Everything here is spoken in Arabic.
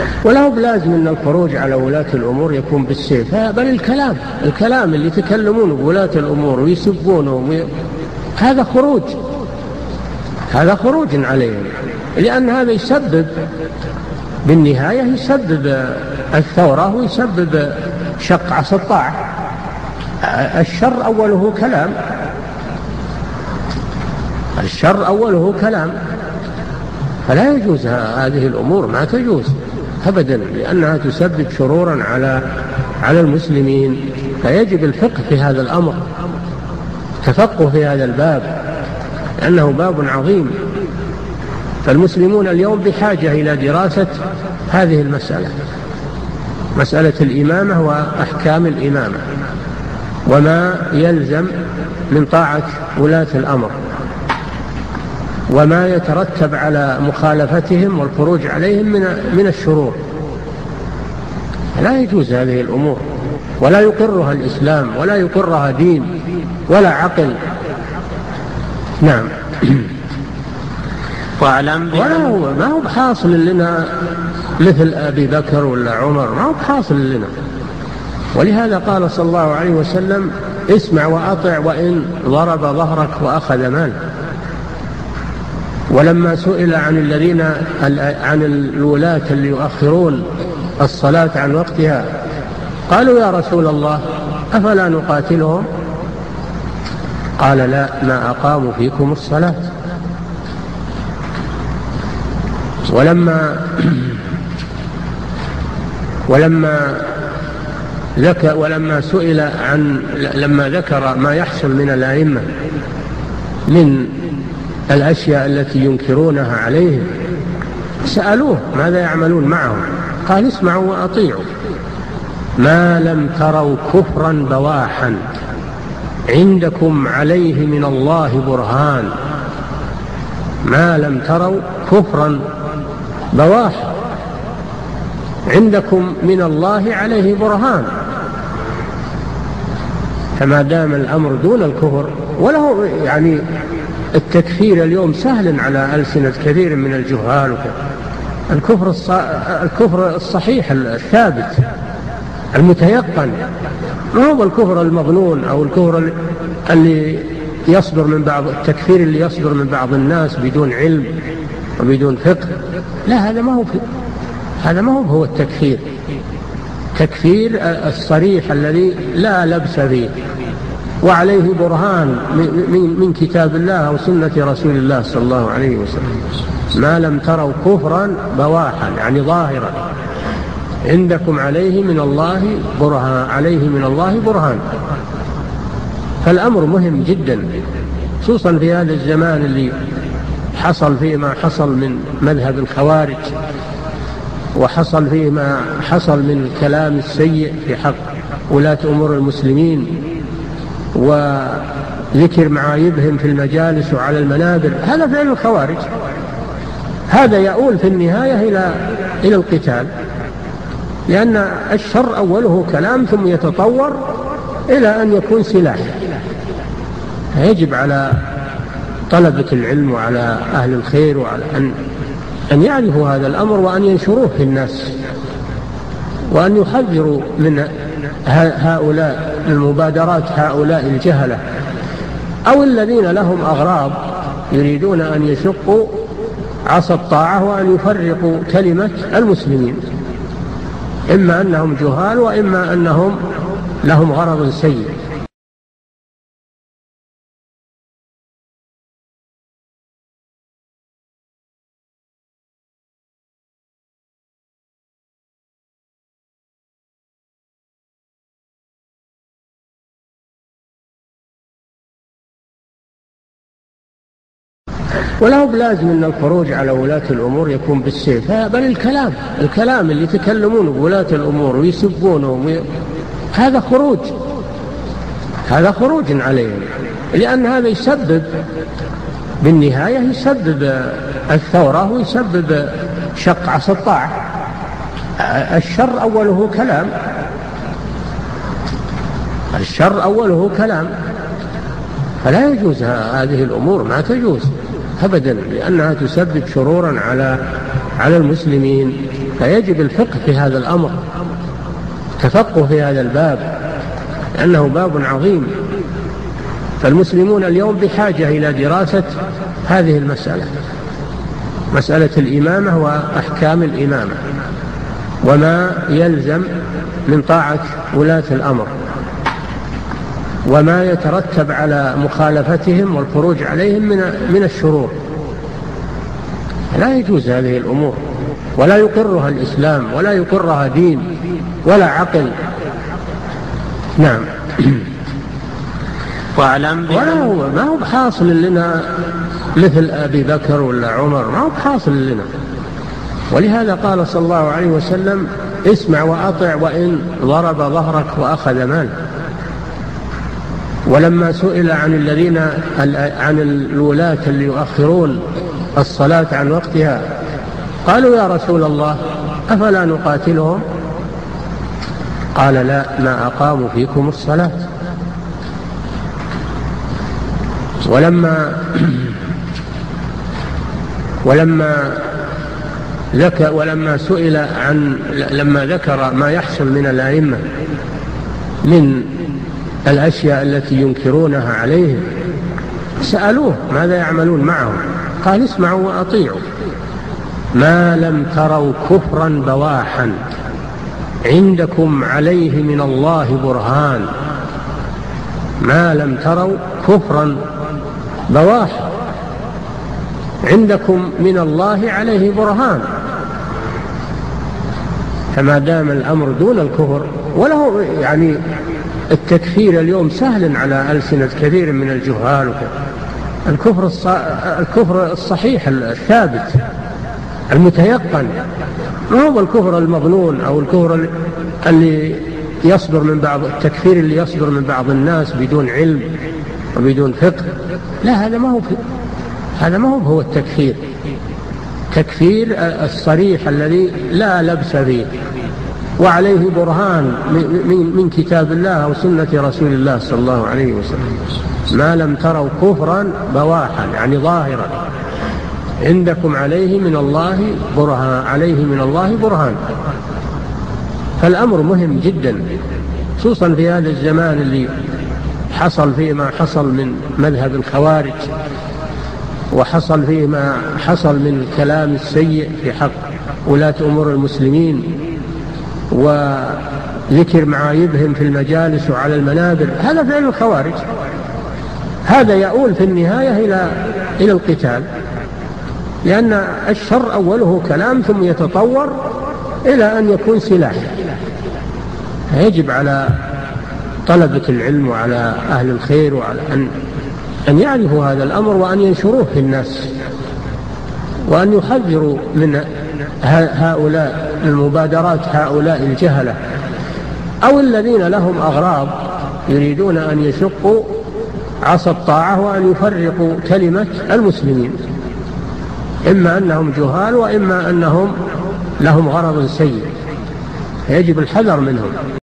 ولا هو بلازم أن الخروج على ولاة الأمور يكون بالسيف، بل الكلام اللي يتكلمون بولاة الأمور ويسبونهم هذا خروج عليهم، لأن هذا يسبب بالنهاية يسبب الثورة ويسبب شق عصا الطاعة. الشر أوله كلام، فلا يجوز هذه الأمور، ما تجوز أبدا، لأنها تسبب شرورا على المسلمين. فيجب الفقه في هذا الأمر، تفقه في هذا الباب، لأنه باب عظيم. فالمسلمون اليوم بحاجة إلى دراسة هذه المسألة، مسألة الإمامة وأحكام الإمامة وما يلزم من طاعة ولاة الأمر وما يترتب على مخالفتهم والخروج عليهم من الشرور. لا يجوز هذه الأمور، ولا يقرها الإسلام، ولا يقرها دين ولا عقل. نعم. ما هو بحاصل لنا مثل أبي بكر ولا عمر، ما هو بحاصل لنا. ولهذا قال صلى الله عليه وسلم: اسمع وأطع وإن ضرب ظهرك وأخذ مالك. ولما سئل عن الولاة اللي يؤخرون الصلاة عن وقتها قالوا: يا رسول الله أفلا نقاتلهم؟ قال: لا، ما أقاموا فيكم الصلاة. ولما سئل لما ذكر ما يحصل من الأئمة من الأشياء التي ينكرونها عليهم سألوه ماذا يعملون معهم؟ قال: اسمعوا وأطيعوا ما لم تروا كفرا بواحا عندكم عليه من الله برهان. ما لم تروا كفرا بواحا عندكم من الله عليه برهان. فما دام الأمر دون الكفر، وله يعني التكفير اليوم سهل على ألسنة كثير من الجهال. الكفر الصحيح الثابت المتيقن، ما هو الكفر المظنون أو الكفر اللي يصدر من بعض التكفير اللي يصدر من بعض الناس بدون علم وبدون فقه. لا، هذا ما هو التكفير. تكفير الصريح الذي لا لبس فيه وعليه برهان من كتاب الله وسنة رسول الله صلى الله عليه وسلم. ما لم تروا كفرا بواحا يعني ظاهرا عندكم عليه من الله برهان. فالأمر مهم جدا، خصوصا في هذا الزمان اللي حصل فيه ما حصل من مذهب الخوارج، وحصل فيه ما حصل من الكلام السيء في حق ولاة أمور المسلمين وذكر معايبهم في المجالس وعلى المنابر. هذا فعل الخوارج، هذا يؤول في النهاية إلى القتال، لأن الشر أوله كلام ثم يتطور إلى أن يكون سلاح. يجب على طلبة العلم وعلى أهل الخير وعلى أن يعرفوا هذا الأمر وأن ينشروه في الناس، وأن يحذروا من هؤلاء المبادرات، هؤلاء الجهلة أو الذين لهم أغراض يريدون أن يشقوا عصا الطاعة وأن يفرقوا كلمة المسلمين، إما أنهم جهال وإما أنهم لهم غرض سيء. ولا هو بلازم أن الخروج على ولاة الأمور يكون بالسيف، بل الكلام اللي يتكلمون بولاة الأمور ويسبونهم هذا خروج عليهم، لأن هذا يسبب بالنهاية يسبب الثورة ويسبب شق عصا الطاعة. الشر أوله كلام، فلا يجوز هذه الأمور، ما تجوز أبدا، لأنها تسبب شرورا على المسلمين، فيجب الفقه في هذا الأمر، تفقه في هذا الباب، لأنه باب عظيم. فالمسلمون اليوم بحاجة إلى دراسة هذه المسألة، مسألة الإمامة وأحكام الإمامة وما يلزم من طاعة ولاة الأمر وما يترتب على مخالفتهم والخروج عليهم من الشرور. لا يجوز هذه الأمور، ولا يقرها الإسلام، ولا يقرها دين ولا عقل. نعم. ما هو بحاصل لنا مثل أبي بكر ولا عمر، ما هو بحاصل لنا. ولهذا قال صلى الله عليه وسلم: اسمع وأطع وإن ضرب ظهرك وأخذ مالك. ولما سئل عن الولاة اللي يؤخرون الصلاة عن وقتها قالوا: يا رسول الله أفلا نقاتلهم؟ قال: لا، ما أقاموا فيكم الصلاة. ولما سئل لما ذكر ما يحصل من الأئمة من الأشياء التي ينكرونها عليهم سألوه ماذا يعملون معهم، قال: اسمعوا وأطيعوا ما لم تروا كفرا بواحا عندكم عليه من الله برهان. ما لم تروا كفرا بواحا عندكم من الله عليه برهان. فما دام الأمر دون الكفر، وله يعني التكفير اليوم سهل على ألسنة كثير من الجهال. الكفر الصحيح الثابت المتيقن، ما هو الكفر المظنون أو الكفر اللي يصدر من بعض التكفير اللي يصدر من بعض الناس بدون علم وبدون فقه. لا، هذا ما هو التكفير. تكفير الصريح الذي لا لبس فيه وعليه برهان من كتاب الله أو سنة رسول الله صلى الله عليه وسلم. ما لم تروا كفرا بواحا يعني ظاهرا عندكم عليه من الله برهان. فالأمر مهم جدا، خصوصا في هذا الزمان اللي حصل فيه ما حصل من مذهب الخوارج، وحصل فيه ما حصل من الكلام السيء في حق ولاة أمور المسلمين وذكر معايبهم في المجالس وعلى المنابر. هذا فعل الخوارج، هذا يؤول في النهاية إلى القتال، لأن الشر أوله كلام ثم يتطور إلى أن يكون سلاح. يجب على طلبة العلم وعلى أهل الخير وعلى أن يعرفوا هذا الأمر وأن ينشروه في الناس، وأن يحذروا من هؤلاء المبادرات، هؤلاء الجهلة أو الذين لهم أغراض يريدون أن يشقوا عصا الطاعة وأن يفرقوا كلمة المسلمين، إما أنهم جهال وإما أنهم لهم غرض سيء، يجب الحذر منهم.